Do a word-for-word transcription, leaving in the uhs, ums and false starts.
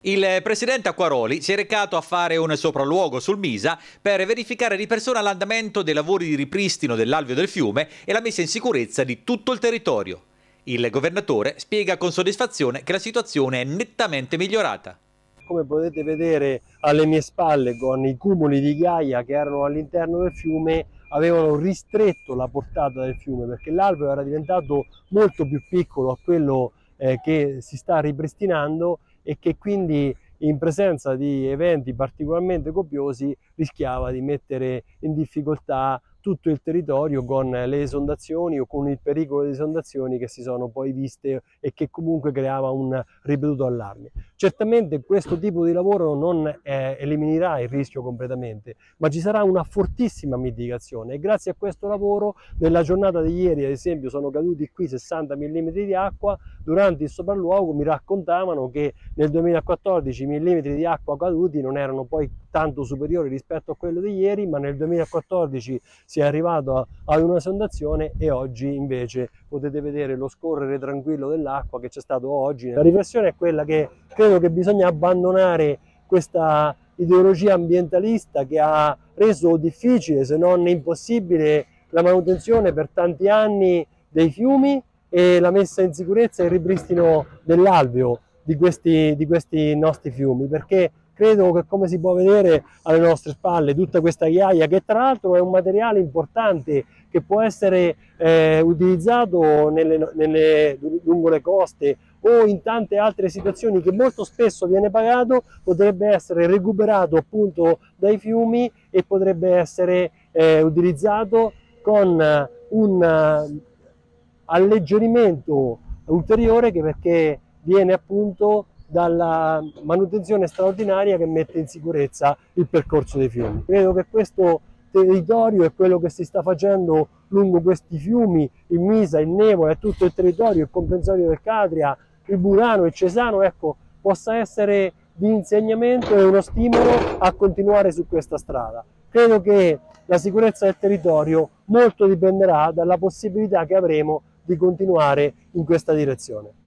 Il presidente Acquaroli si è recato a fare un sopralluogo sul Misa per verificare di persona l'andamento dei lavori di ripristino dell'alveo del fiume e la messa in sicurezza di tutto il territorio. Il governatore spiega con soddisfazione che la situazione è nettamente migliorata. Come potete vedere alle mie spalle, con i cumuli di ghiaia che erano all'interno del fiume, avevano ristretto la portata del fiume, perché l'alveo era diventato molto più piccolo a quello eh, che si sta ripristinando, e che quindi in presenza di eventi particolarmente copiosi rischiava di mettere in difficoltà tutto il territorio con le esondazioni o con il pericolo di esondazioni che si sono poi viste e che comunque creava un ripetuto allarme. Certamente questo tipo di lavoro non eh, eliminerà il rischio completamente, ma ci sarà una fortissima mitigazione, e grazie a questo lavoro nella giornata di ieri, ad esempio, sono caduti qui sessanta millimetri di acqua. Durante il sopralluogo mi raccontavano che nel duemilaquattordici i millimetri di acqua caduti non erano poi tanto superiori rispetto a quello di ieri, ma nel duemilaquattordici si è arrivato ad una esondazione e oggi invece potete vedere lo scorrere tranquillo dell'acqua che c'è stato oggi. La riflessione è quella che credo che bisogna abbandonare questa ideologia ambientalista che ha reso difficile, se non impossibile, la manutenzione per tanti anni dei fiumi e la messa in sicurezza e il ripristino dell'alveo di questi, di questi nostri fiumi, perché credo che, come si può vedere alle nostre spalle, tutta questa ghiaia, che tra l'altro è un materiale importante che può essere eh, utilizzato nelle, nelle, lungo le coste o in tante altre situazioni, che molto spesso viene pagato, potrebbe essere recuperato appunto dai fiumi e potrebbe essere eh, utilizzato con un alleggerimento ulteriore, che perché viene appunto dalla manutenzione straordinaria che mette in sicurezza il percorso dei fiumi. Credo che questo territorio e quello che si sta facendo lungo questi fiumi, il Misa, il Nevola e tutto il territorio, il comprensorio del Cadria, il Burano, il Cesano, ecco, possa essere di insegnamento e uno stimolo a continuare su questa strada. Credo che la sicurezza del territorio molto dipenderà dalla possibilità che avremo di continuare in questa direzione.